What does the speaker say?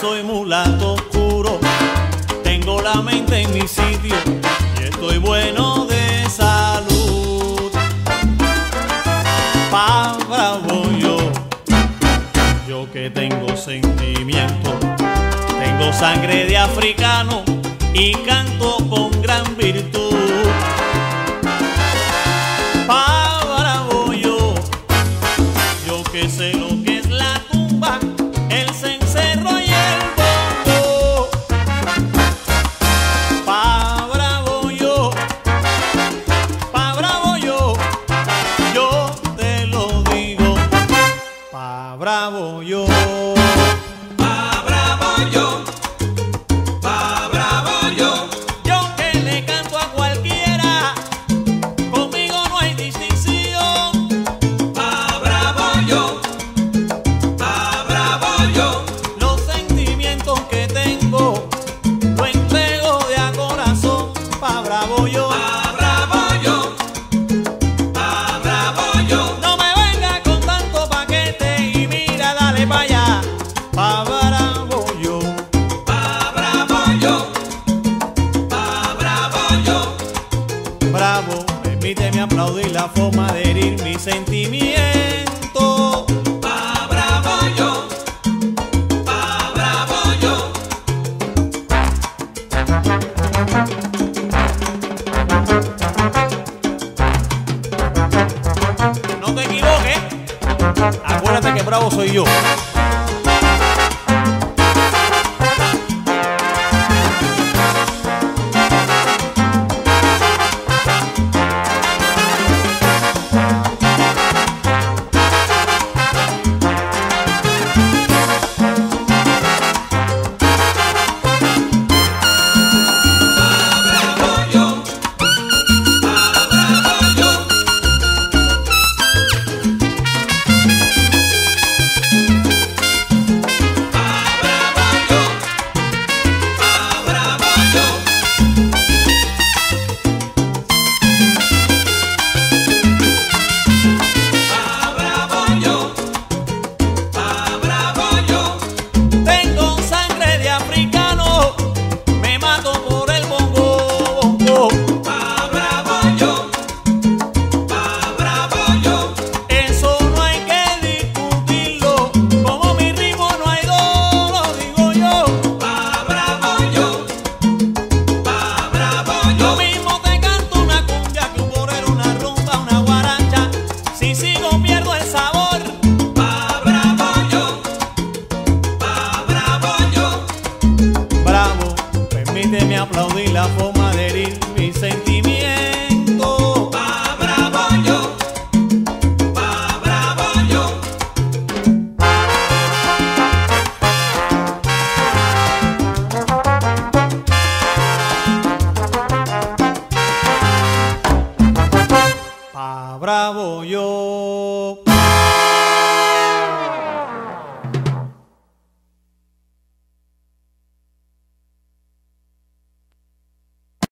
soy mulato oscuro, tengo la mente en mi sitio y estoy bueno de salud. Pa' bravo yo que tengo sentimiento, tengo sangre de africano y canto con gran virtud. Pa' bravo yo que sé lo que es la tumba, el cencerro y el bombo. Pa' bravo yo te lo digo. Pa' bravo yo. Pa' bravo yo. Pa' bravo yo. Yo que le canto a cualquiera, conmigo no hay distinción. Pa' bravo yo. Pa' bravo yo. Los sentimientos que tengo lo entrego de a corazón. Pa' bravo yo. Pa' bravo yo. Pa' bravo yo. No me venga con tanto paquete y mira, dale pa' allá. Pa' bravo yo. Pa' bravo yo. Pa' bravo yo. Bravo, permíteme aplaudir la forma de herir mi sentimiento. Pa' bravo yo. Pa' bravo yo. No te equivoques, acuérdate que bravo soy yo. Tengo sangre de africano, me mato por el bongo. Pa' bravo yo. Pa' bravo yo. Eso no hay que discutirlo, como mi ritmo no hay dos, lo digo yo. Pa' bravo yo. Pa' bravo Yo yo. mismo te canto una cumbia, que un bolero, una rumba, una guaracha. Si sigo pierdo el sabor. Pa' bravo yo. Pa' bravo yo. Bravo, permíteme aplaudir la forma de herir mi sentimiento. Pa' bravo yo. Pa' bravo yo. Pa' bravo yo.